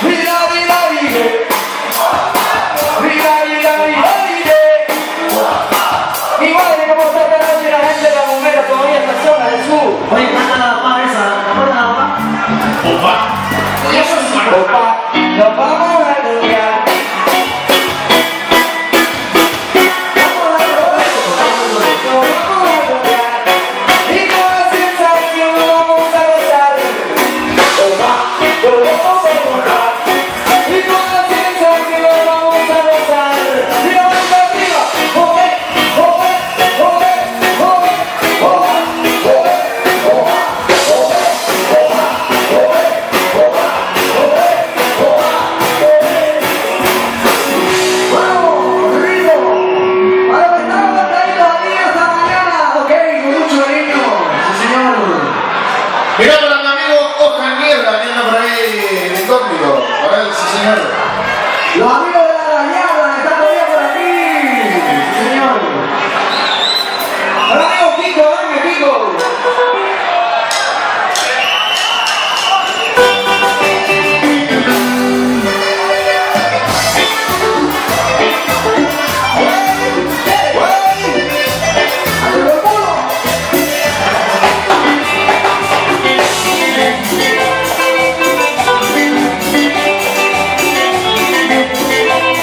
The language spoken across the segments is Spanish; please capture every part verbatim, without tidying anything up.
Oye, canta la papá esa, ¿te acuerdas la papá? Opa. Opa, nos vamos a cambiar. Vamos a probar, nos vamos a cambiar. Y con la sensación vamos a gozar. Opa, nos vamos a borrar. Y con la sensación vamos a gozar. Y la mano arriba, joder, joder, joder, joder, joder, joder. Mirá para mi amigo Oscar Niebla, que anda por ahí de incógnito. A ver, sí señor. Los amigos de la Dañada están todavía por aquí. Sí, señor. Hola amigo Kiko, dame Kiko. We'll be right back.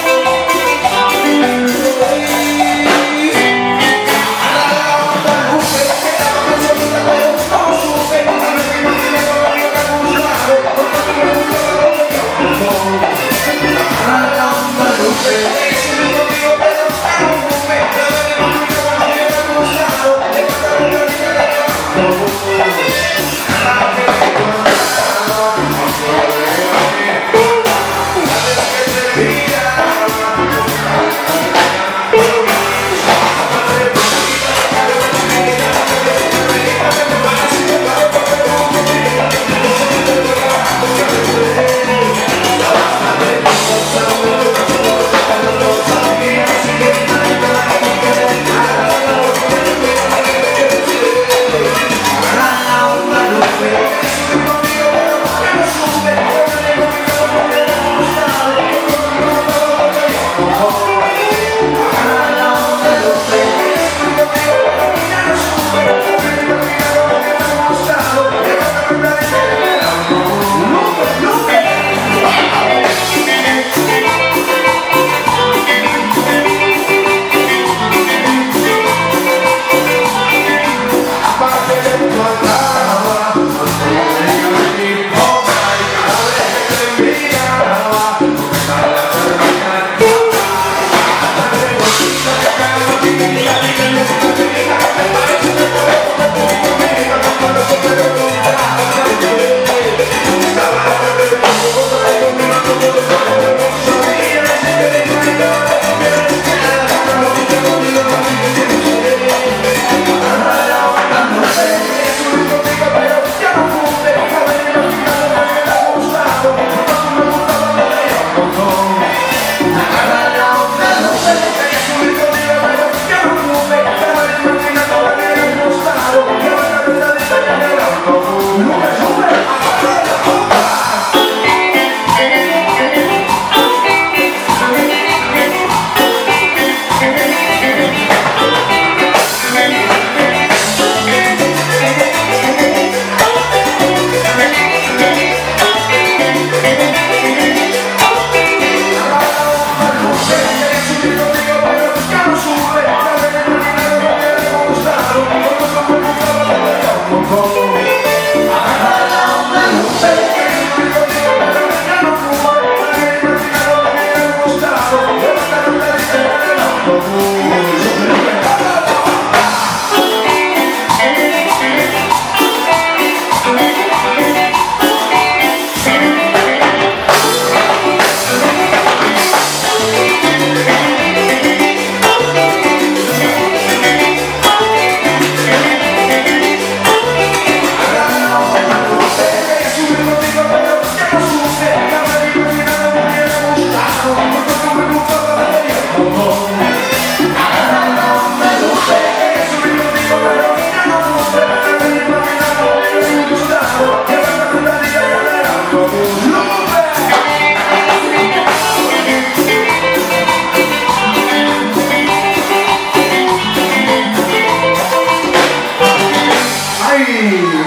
Uy.